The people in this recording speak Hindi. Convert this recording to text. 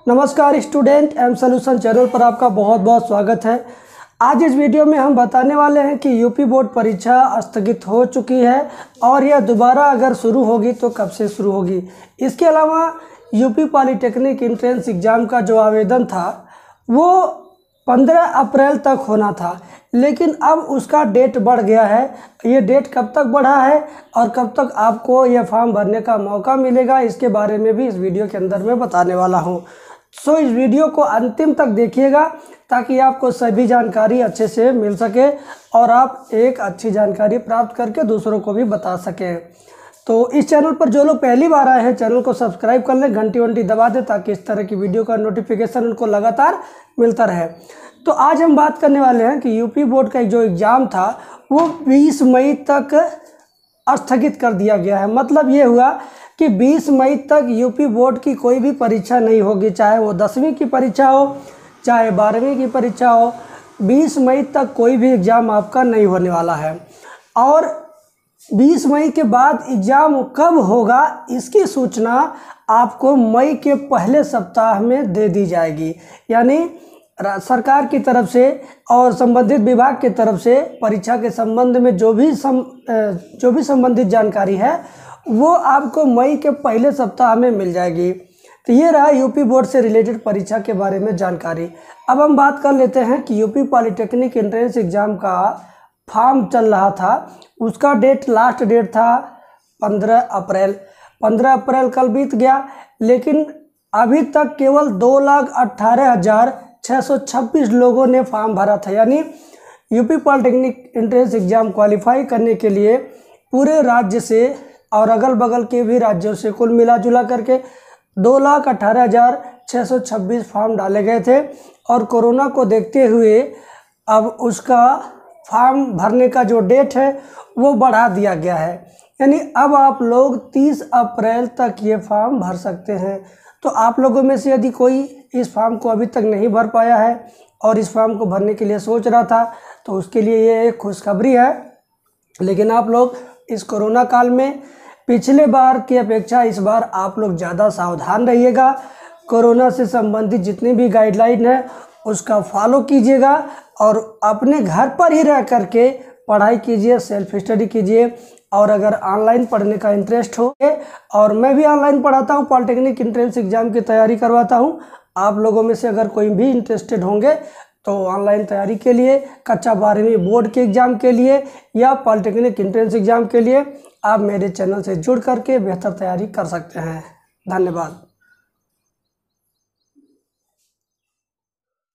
नमस्कार स्टूडेंट एम सॉल्यूशन चैनल पर आपका बहुत बहुत स्वागत है। आज इस वीडियो में हम बताने वाले हैं कि यूपी बोर्ड परीक्षा स्थगित हो चुकी है और यह दोबारा अगर शुरू होगी तो कब से शुरू होगी। इसके अलावा यूपी पॉलिटेक्निक एंट्रेंस एग्ज़ाम का जो आवेदन था वो 15 अप्रैल तक होना था, लेकिन अब उसका डेट बढ़ गया है। ये डेट कब तक बढ़ा है और कब तक आपको यह फॉर्म भरने का मौका मिलेगा, इसके बारे में भी इस वीडियो के अंदर मैं बताने वाला हूँ। सो इस वीडियो को अंतिम तक देखिएगा ताकि आपको सभी जानकारी अच्छे से मिल सके और आप एक अच्छी जानकारी प्राप्त करके दूसरों को भी बता सकें। तो इस चैनल पर जो लोग पहली बार आए हैं चैनल को सब्सक्राइब कर लें, घंटी दबा दें ताकि इस तरह की वीडियो का नोटिफिकेशन उनको लगातार मिलता रहे। तो आज हम बात करने वाले हैं कि यूपी बोर्ड का जो एग्ज़ाम था वो 20 मई तक स्थगित कर दिया गया है। मतलब ये हुआ कि 20 मई तक यूपी बोर्ड की कोई भी परीक्षा नहीं होगी, चाहे वो 10वीं की परीक्षा हो चाहे 12वीं की परीक्षा हो। 20 मई तक कोई भी एग्ज़ाम आपका नहीं होने वाला है और 20 मई के बाद एग्ज़ाम कब होगा इसकी सूचना आपको मई के पहले सप्ताह में दे दी जाएगी। यानी सरकार की तरफ से और संबंधित विभाग की तरफ से परीक्षा के संबंध में जो भी संबंधित जानकारी है वो आपको मई के पहले सप्ताह में मिल जाएगी। तो ये रहा यूपी बोर्ड से रिलेटेड परीक्षा के बारे में जानकारी। अब हम बात कर लेते हैं कि यूपी पॉलिटेक्निक एंट्रेंस एग्ज़ाम का फॉर्म चल रहा था, उसका लास्ट डेट था 15 अप्रैल। 15 अप्रैल कल बीत गया, लेकिन अभी तक केवल 2,18,626 लोगों ने फॉर्म भरा था। यानी UP polytechnic entrance exam qualify करने के लिए पूरे राज्य से और अगल बगल के भी राज्यों से कुल मिला जुला करके 2,18,626 फॉर्म डाले गए थे और कोरोना को देखते हुए अब उसका फॉर्म भरने का जो डेट है वो बढ़ा दिया गया है। यानी अब आप लोग 30 अप्रैल तक ये फॉर्म भर सकते हैं। तो आप लोगों में से यदि कोई इस फॉर्म को अभी तक नहीं भर पाया है और इस फॉर्म को भरने के लिए सोच रहा था तो उसके लिए ये एक खुशखबरी है। लेकिन आप लोग इस कोरोना काल में पिछले बार की अपेक्षा इस बार आप लोग ज़्यादा सावधान रहिएगा। कोरोना से संबंधित जितनी भी गाइडलाइन है उसका फॉलो कीजिएगा और अपने घर पर ही रह करके पढ़ाई कीजिए, सेल्फ स्टडी कीजिए। और अगर ऑनलाइन पढ़ने का इंटरेस्ट हो, और मैं भी ऑनलाइन पढ़ाता हूँ, पॉलिटेक्निक एंट्रेंस एग्ज़ाम की तैयारी करवाता हूँ। आप लोगों में से अगर कोई भी इंटरेस्टेड होंगे तो ऑनलाइन तैयारी के लिए, कक्षा 12वीं बोर्ड के एग्ज़ाम के लिए या पॉलिटेक्निक एंट्रेंस एग्ज़ाम के लिए आप मेरे चैनल से जुड़ करके बेहतर तैयारी कर सकते हैं। धन्यवाद।